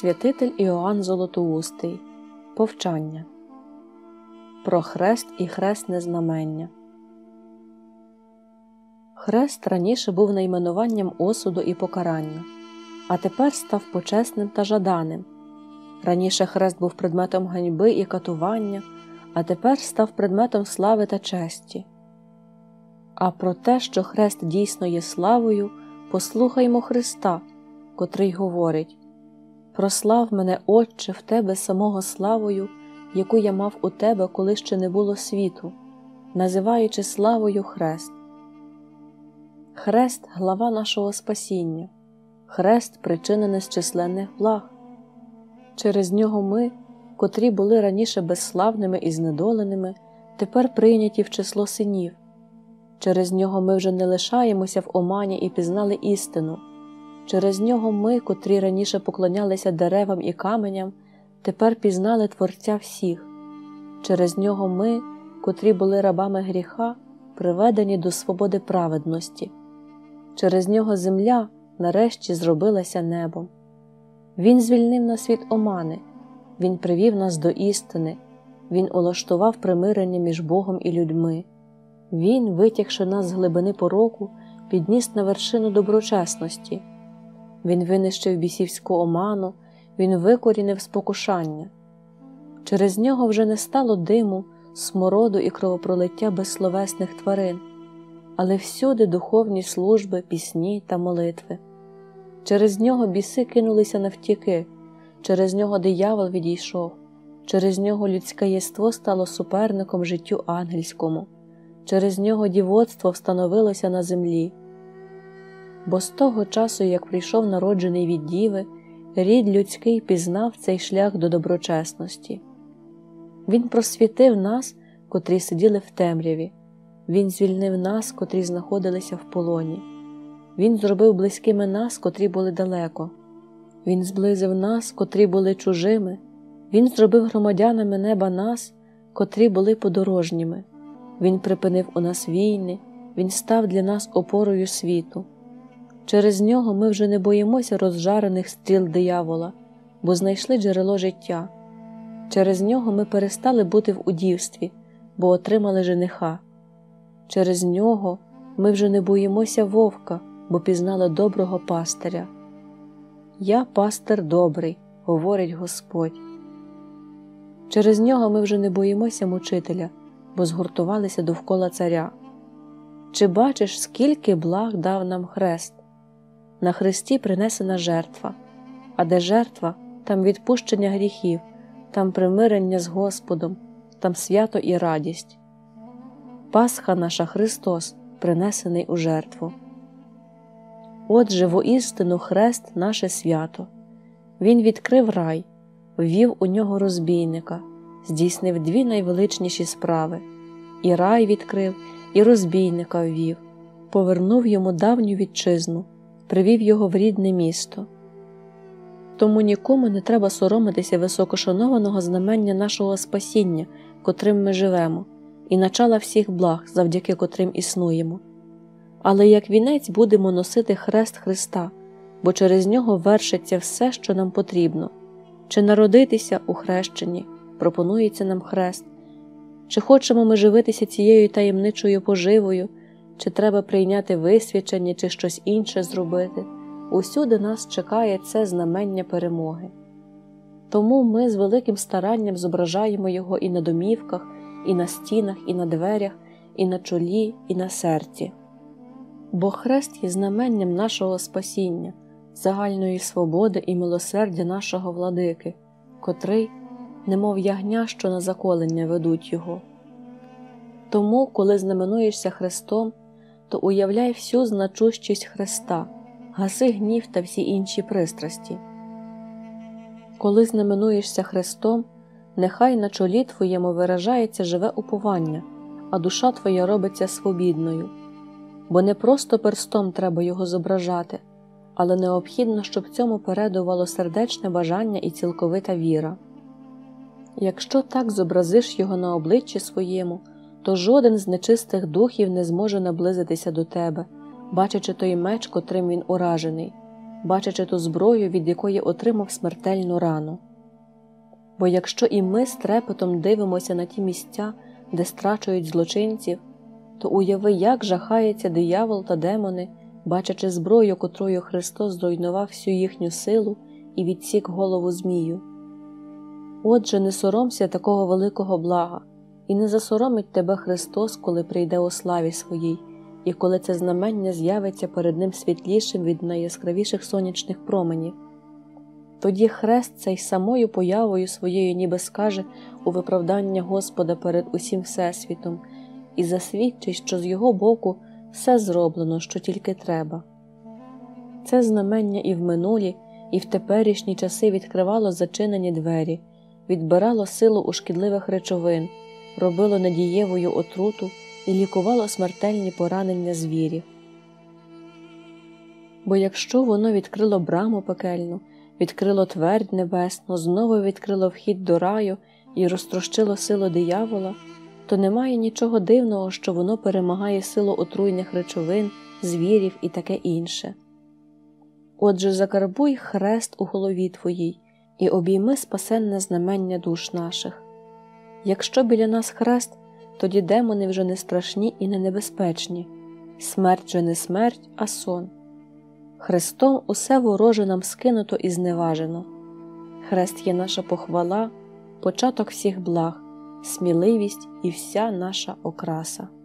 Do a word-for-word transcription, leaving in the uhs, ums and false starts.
Святитель Іоанн Золотоустий. Повчання. Про хрест і хрестне знамення. Хрест раніше був найменуванням осуду і покарання, а тепер став почесним та жаданим. Раніше хрест був предметом ганьби і катування, а тепер став предметом слави та честі. А про те, що хрест дійсно є славою, послухаймо Христа, котрий говорить: «Прослав мене, Отче, в Тебе самого славою, яку я мав у Тебе, коли ще не було світу», називаючи славою хрест. Хрест – глава нашого спасіння. Хрест – причина незчисленних благ. Через нього ми, котрі були раніше безславними і знедоленими, тепер прийняті в число синів. Через нього ми вже не лишаємося в омані і пізнали істину. Через нього ми, котрі раніше поклонялися деревам і каменям, тепер пізнали Творця всіх. Через нього ми, котрі були рабами гріха, приведені до свободи праведності. Через нього земля нарешті зробилася небом. Він звільнив нас від омани, Він привів нас до істини, Він улаштував примирення між Богом і людьми. Він, витягши нас з глибини пороку, підніс на вершину доброчесності. Він винищив бісівську оману, Він викорінив спокушання. Через нього вже не стало диму, смороду і кровопролиття безсловесних тварин, але всюди духовні служби, пісні та молитви. Через нього біси кинулися навтіки, через нього диявол відійшов, через нього людське єство стало суперником життю ангельському, через нього дівоцтво встановилося на землі. Бо з того часу, як прийшов народжений від діви, рід людський пізнав цей шлях до доброчесності. Він просвітив нас, котрі сиділи в темряві. Він звільнив нас, котрі знаходилися в полоні. Він зробив близькими нас, котрі були далеко. Він зблизив нас, котрі були чужими. Він зробив громадянами неба нас, котрі були подорожніми. Він припинив у нас війни, Він став для нас опорою світу. Через нього ми вже не боїмося розжарених стріл диявола, бо знайшли джерело життя. Через нього ми перестали бути в удівстві, бо отримали жениха. Через нього ми вже не боїмося вовка, бо пізнали доброго пастиря. «Я пастир добрий», – говорить Господь. Через нього ми вже не боїмося мучителя, бо згуртувалися довкола царя. Чи бачиш, скільки благ дав нам хрест? На хресті принесена жертва, а де жертва, там відпущення гріхів, там примирення з Господом, там свято і радість. Пасха наша Христос, принесений у жертву. Отже, воістину хрест – наше свято. Він відкрив рай, ввів у нього розбійника, здійснив дві найвеличніші справи. І рай відкрив, і розбійника ввів, повернув йому давню вітчизну, привів його в рідне місто. Тому нікому не треба соромитися високошанованого знамення нашого спасіння, котрим ми живемо, і начала всіх благ, завдяки котрим існуємо. Але як вінець будемо носити хрест Христа, бо через нього вершиться все, що нам потрібно. Чи народитися у хрещенні, пропонується нам хрест, чи хочемо ми живитися цією таємничою поживою, чи треба прийняти висвячення, чи щось інше зробити, усюди нас чекає це знамення перемоги. Тому ми з великим старанням зображаємо його і на домівках, і на стінах, і на дверях, і на чолі, і на серці. Бо хрест є знаменням нашого спасіння, загальної свободи і милосердя нашого владики, котрий, немов ягня, що на заколення ведуть його. Тому, коли знаменуєшся хрестом, то уявляй всю значущість Христа, гаси гнів та всі інші пристрасті. Коли знаменуєшся хрестом, нехай на чолі твоєму виражається живе уповання, а душа твоя робиться свобідною. Бо не просто перстом треба його зображати, але необхідно, щоб цьому передувало сердечне бажання і цілковита віра. Якщо так зобразиш його на обличчі своєму, то жоден з нечистих духів не зможе наблизитися до тебе, бачачи той меч, котрим він уражений. бачачи ту зброю, від якої отримав смертельну рану. Бо якщо і ми з трепетом дивимося на ті місця, де страчують злочинців, то уяви, як жахається диявол та демони, бачачи зброю, котрою Христос зруйнував всю їхню силу і відсік голову змію. Отже, не соромся такого великого блага, і не засоромить тебе Христос, коли прийде у славі своїй, і коли це знамення з'явиться перед ним світлішим від найяскравіших сонячних променів. Тоді хрест цей самою появою своєю ніби скаже у виправдання Господа перед усім Всесвітом і засвідчить, що з його боку все зроблено, що тільки треба. Це знамення і в минулі, і в теперішні часи відкривало зачинені двері, відбирало силу у шкідливих речовин, робило надієвою отруту і лікувало смертельні поранення звірів. Бо якщо воно відкрило браму пекельну, відкрило твердь небесну, знову відкрило вхід до раю і розтрощило силу диявола, то немає нічого дивного, що воно перемагає силу отруйних речовин, звірів і таке інше. Отже, закарбуй хрест у голові твоїй і обійми спасенне знамення душ наших. Якщо біля нас хрест, тоді демони вже не страшні і не небезпечні, смерть же не смерть, а сон. Хрестом усе вороже нам скинуто і зневажено. Хрест є наша похвала, початок всіх благ, сміливість і вся наша окраса.